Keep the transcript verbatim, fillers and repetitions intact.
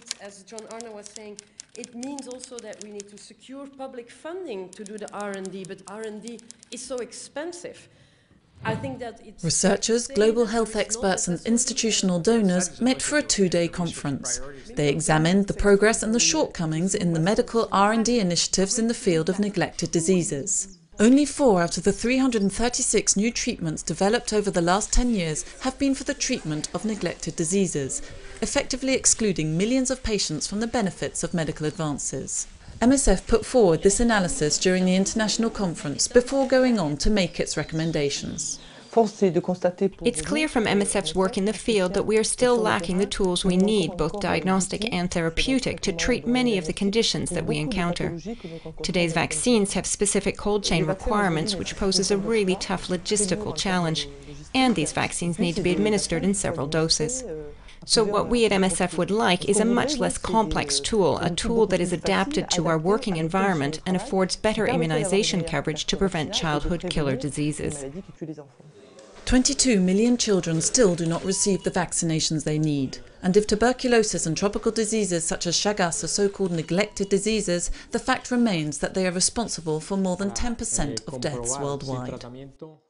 as John Arno was saying, it means also that we need to secure public funding to do the R and D, but R and D is so expensive. I think that it's Researchers, global health experts and institutional donors met for a two-day conference. They examined the progress and the shortcomings in the medical R and D initiatives in the field of neglected diseases. Only four out of the three hundred thirty-six new treatments developed over the last ten years have been for the treatment of neglected diseases, effectively excluding millions of patients from the benefits of medical advances. M S F put forward this analysis during the international conference before going on to make its recommendations. It's clear from M S F's work in the field that we are still lacking the tools we need, both diagnostic and therapeutic, to treat many of the conditions that we encounter. Today's vaccines have specific cold chain requirements, which poses a really tough logistical challenge, and these vaccines need to be administered in several doses. So what we at M S F would like is a much less complex tool, a tool that is adapted to our working environment and affords better immunization coverage to prevent childhood killer diseases. twenty-two million children still do not receive the vaccinations they need. And if tuberculosis and tropical diseases such as Chagas are so-called neglected diseases, the fact remains that they are responsible for more than ten percent of deaths worldwide.